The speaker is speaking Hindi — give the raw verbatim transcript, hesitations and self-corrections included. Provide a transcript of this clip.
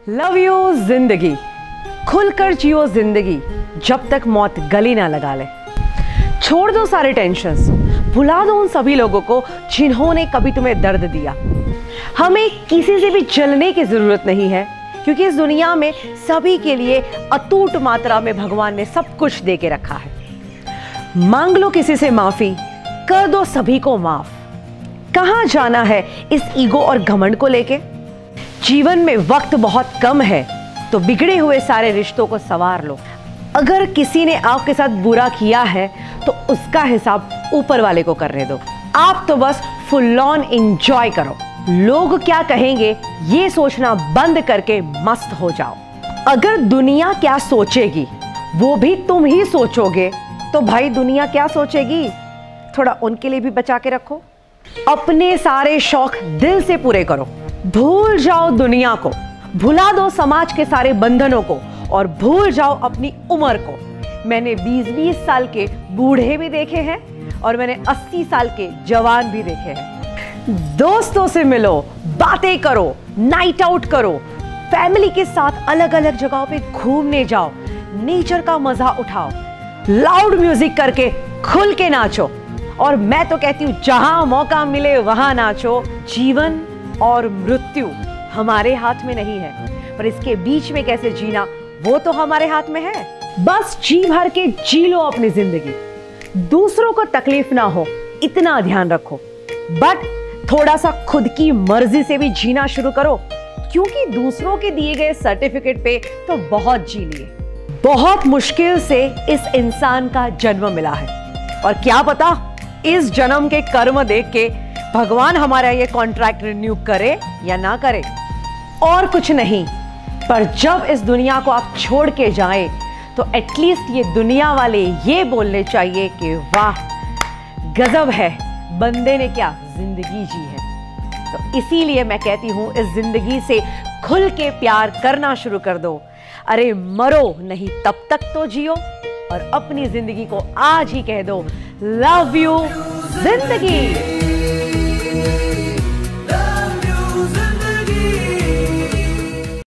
लव यू जिंदगी, खुलकर जियो जिंदगी, जब तक मौत गले ना लगा ले। छोड़ दो सारे टेंशन्स, भुला दो उन सभी लोगों को जिन्होंने कभी तुम्हें दर्द दिया। हमें किसी से भी जलने की जरूरत नहीं है, क्योंकि इस दुनिया में सभी के लिए अटूट मात्रा में भगवान ने सब कुछ दे के रखा है। मांग लो किसी से माफी, कर दो सभी को माफ। कहां जाना है इस ईगो और घमंड को लेके। जीवन में वक्त बहुत कम है, तो बिगड़े हुए सारे रिश्तों को संवार लो। अगर किसी ने आपके साथ बुरा किया है तो उसका हिसाब ऊपर वाले को करने दो। आप तो बस फुल ऑन एंजॉय करो। लोग क्या कहेंगे ये सोचना बंद करके मस्त हो जाओ। अगर दुनिया क्या सोचेगी वो भी तुम ही सोचोगे, तो भाई दुनिया क्या सोचेगी, थोड़ा उनके लिए भी बचा के रखो। अपने सारे शौक दिल से पूरे करो। भूल जाओ दुनिया को, भुला दो समाज के सारे बंधनों को, और भूल जाओ अपनी उम्र को। मैंने बीस बीस साल के बूढ़े भी देखे हैं और मैंने अस्सी साल के जवान भी देखे हैं। दोस्तों से मिलो, बातें करो, नाइट आउट करो, फैमिली के साथ अलग अलग जगहों पे घूमने जाओ, नेचर का मजा उठाओ, लाउड म्यूजिक करके खुल के नाचो। और मैं तो कहती हूँ जहां मौका मिले वहां नाचो। जीवन और मृत्यु हमारे हाथ में नहीं है, पर इसके बीच में कैसे जीना वो तो हमारे हाथ में है। बस जी भर के जी लो अपनी जिंदगी। दूसरों को तकलीफ ना हो इतना ध्यान रखो, बट थोड़ा सा खुद की मर्जी से भी जीना शुरू करो, क्योंकि दूसरों के दिए गए सर्टिफिकेट पे तो बहुत जी लिए। बहुत मुश्किल से इस इंसान का जन्म मिला है, और क्या पता इस जन्म के कर्म देख के भगवान हमारा ये कॉन्ट्रैक्ट रिन्यू करे या ना करे। और कुछ नहीं, पर जब इस दुनिया को आप छोड़ के जाएं तो एटलीस्ट ये दुनिया वाले ये बोलने चाहिए कि वाह गजब है, बंदे ने क्या जिंदगी जी है। तो इसीलिए मैं कहती हूं इस जिंदगी से खुल के प्यार करना शुरू कर दो। अरे मरो नहीं तब तक तो जियो, और अपनी जिंदगी को आज ही कह दो लव यू जिंदगी।